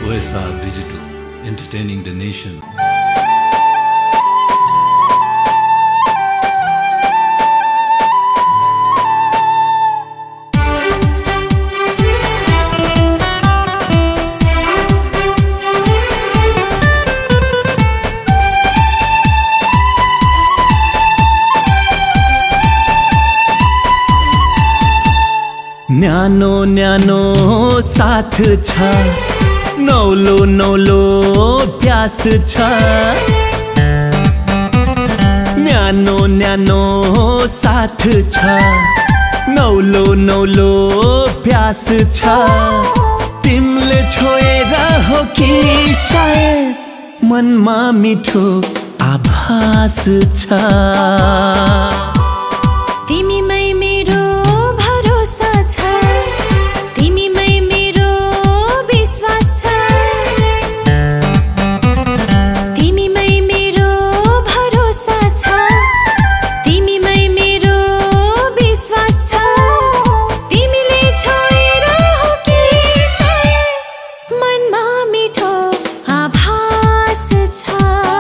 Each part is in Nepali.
OSR Digital, entertaining the nation. न्यानो न्यानो साथ छ, नौलो नौलो प्यास छ। न्यानो न्यानो साथ छ, नौलो नौलो प्यास छ। तिमीले छोएर हो कि सायद मनमा मिठो आभास छ। तिमीमै मेरो भरोसा छ, तिमीमै मेरो विश्वास छ। तिमीमै मेरो भरोसा छ, तिमीमै मेरो विश्वास छ। तिमीले छोएर हो कि सायद मनमा मिठो आभास छ।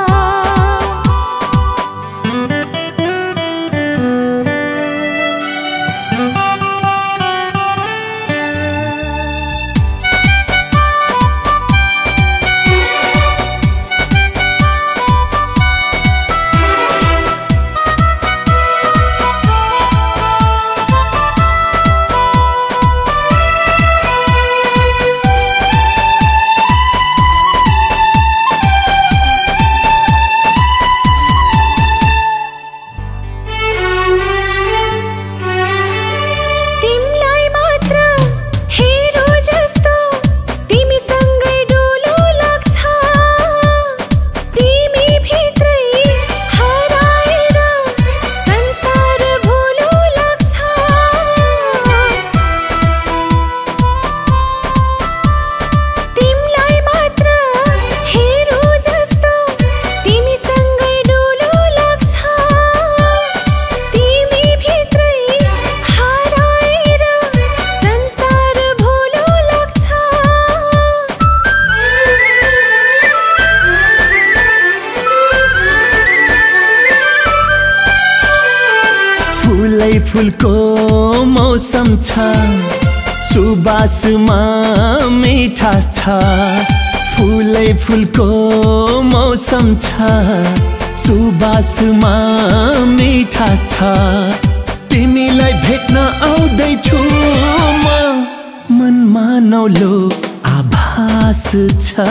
फुलै फुलको मौसम छ, सुबासमा मिठास छ। फुलै फुलको मौसम छ, सुबासमा मिठास छ। तिमीलाई भेट्न आउँदैछु म, मनमा नौलो आभास छ।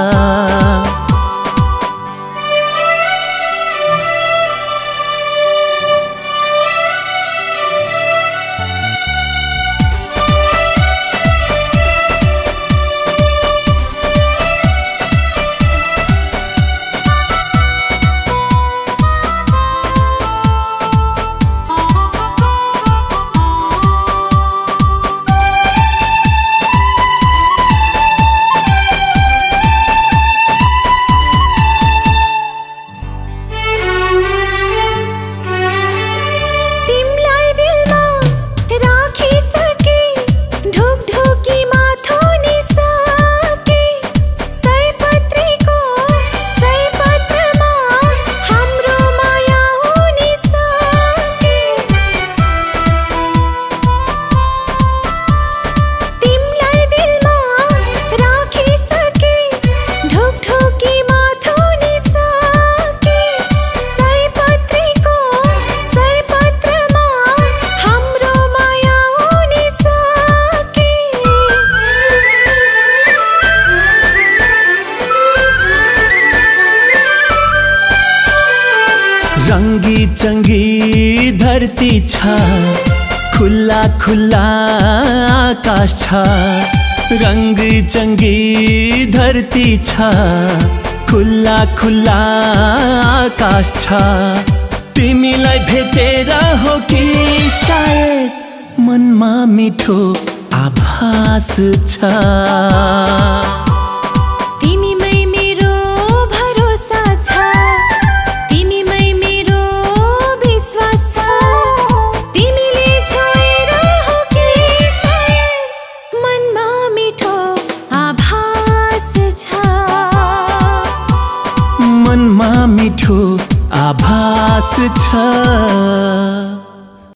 रंगी चंगी धरती छ, खुला खुला आकाश छ। रंगी चंगी धरती छ, खुला खुला आकाश छ। तिमीलाई भेटेर हो कि सायद मनमा मिठो आभास छ। मिठो आभास मनमा मिठो आभास छ।